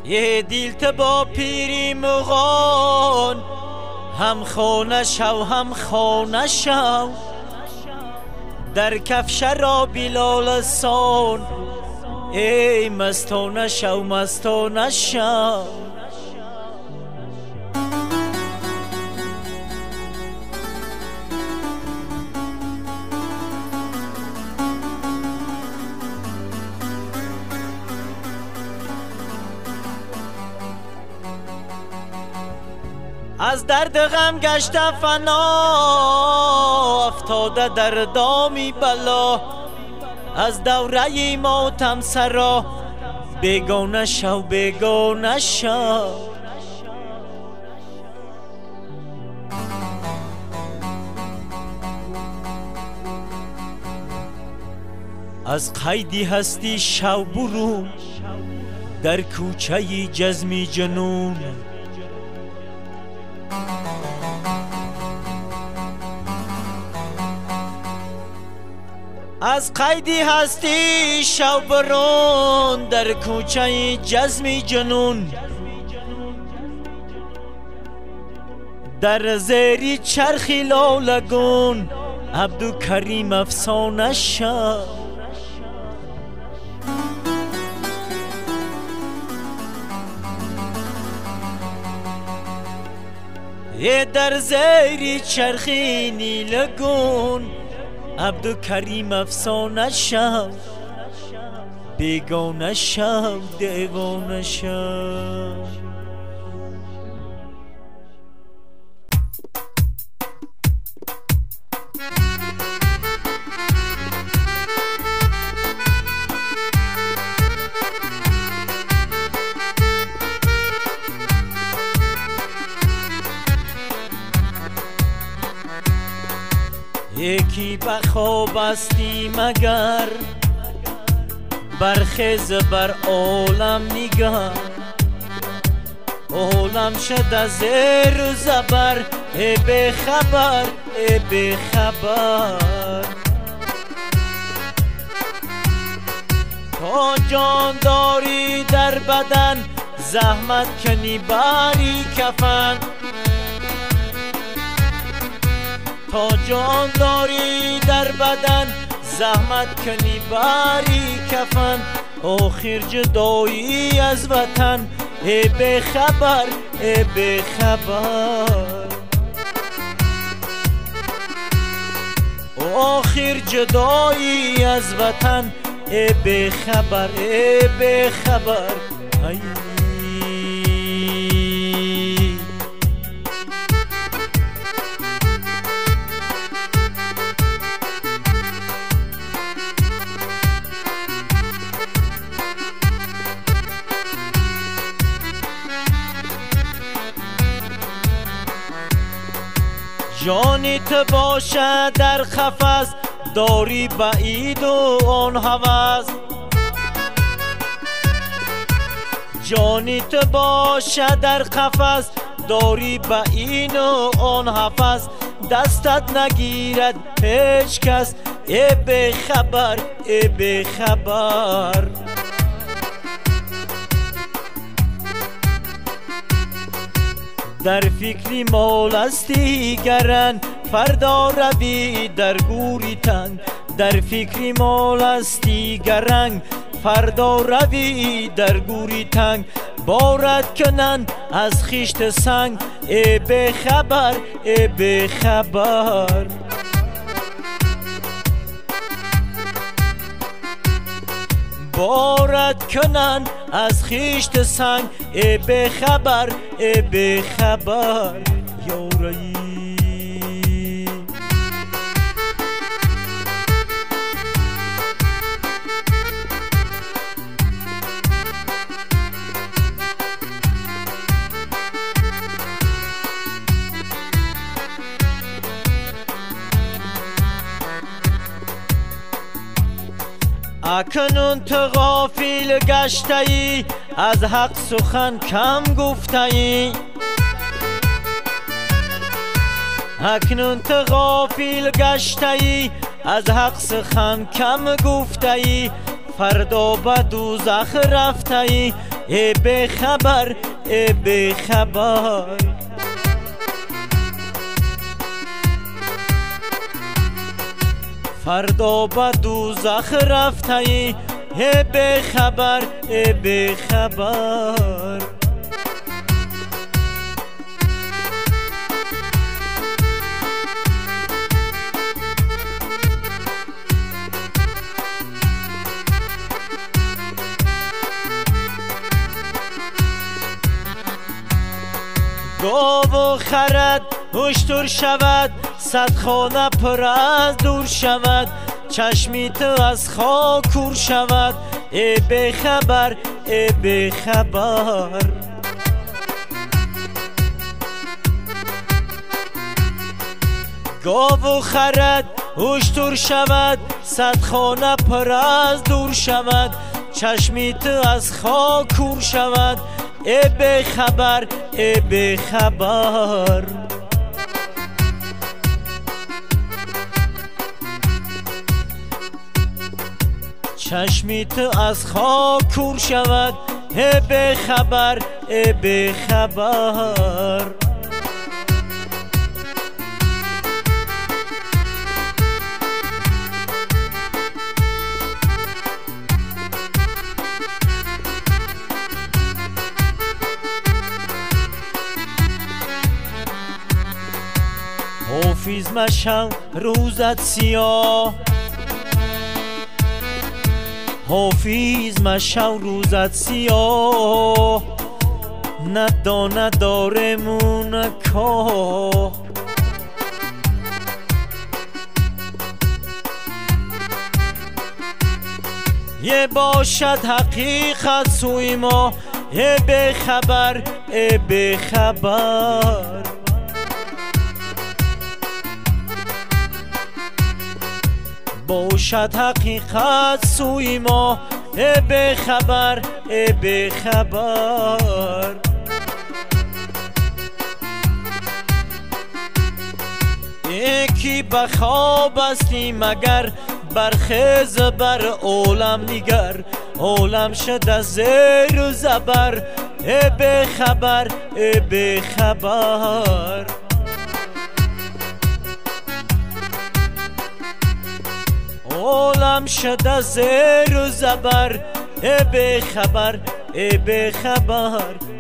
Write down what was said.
یه دیلت با پیری مغان هم خانه شو هم خانه شو در کفش را بلال سان ای مستانه شو مستانه شو از درد غم گشته فنا افتاده در دامی بلا از دوره ماتم سرا بیگانه شو بیگانه شو از قیدی هستی شو برون در کوچه جزمی جنون از قیدی هستی شو برون در کوچه جزمی جنون در زیری چرخی لالگون عبدالکریم افسانه شو در زیری چرخی نیلگون عبدالکریم افسانه شو بیگانه شو دیوانه شو یکی بخواب استی مگر برخیز بر عالم نگر عالم شد از زیر و زبر ای بخبر ای بخبر تا جان داری در بدن زحمت کنی باری کفن تا جان داری در بدن زحمت کنی باری کفن آخر جدایی از وطن ای بخبر ای بخبر آخر جدایی از وطن ای بخبر ای بخبر ای جانیت باشه در قفس داری بعید و آن هوس جانیت باشه در قفس داری بعید و آن هوس دستت نگیرد هیچ کس ای بخبر ای بخبر در فکری مال استی گرن فردا روی در گوری تنگ در فکری مال استی گرنگ فردا روی در گوری تنگ بارد کنن از خیشت سنگ ای بخبر ای بخبر بارد کنن از خیشت سنگ ای بخبر ای بخبر یارایی اکنون تو غافل گشته ای از حق سخن کم گفته ای اکنون تو غافل گشته ای از حق سخن کم گفته ای فردا به دوزخ رفته ای ای به خبر ای به خبر. فردا به دوزخ رفتی ای به خبر ای به خبر. گاو و خرد هشتر شود، صد خانه پر از دور شود، چشمی تو از خاک کور شود ای به خبر ای به خبر. گاو و خرد هشتر شود، صد خانه پر از دور شود، چشمی تو از خاک کور شود ای به خبر ای به خبر. چشمی تو از خاک کور شود ای به خبر ای به خبر. حافظ مشو روزت سیاه، حافظ مشو روزت سیاه، ندانه دارمون کاه. یه باشد حقیقت سوی ما ای به خبر ای به خبر. باشد حقیقت سوی ما ای به خبر ای به خبر. یکی به خواب استی مگر، برخیز بر عالم نگر، عالم شد از زیر و زبر ای به خبر ای به خبر. عالم شد از زیر و زبر ای به خبر ای به خبر.